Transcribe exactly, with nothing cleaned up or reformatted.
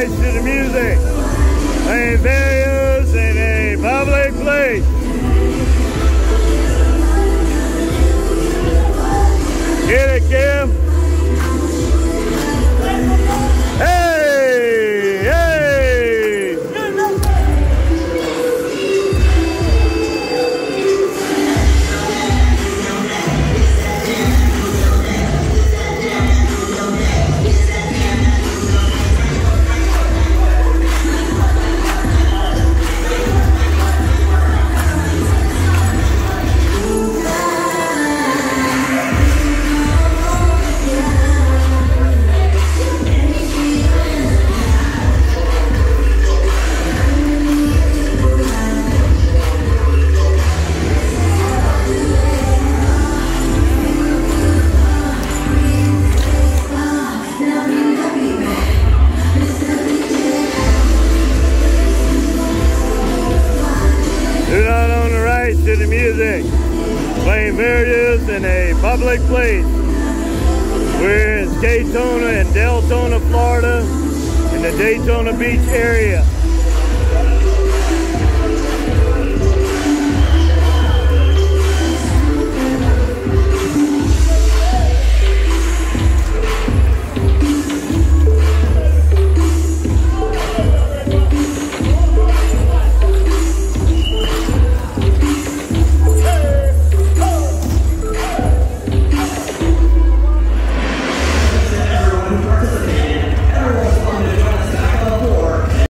rights to the music. Playing various in a public place. Get it, Kim? Hey! Hey! Do not own the rights to the music. Playing various in a public place. We're in Daytona and Deltona, Florida, in the Daytona Beach area.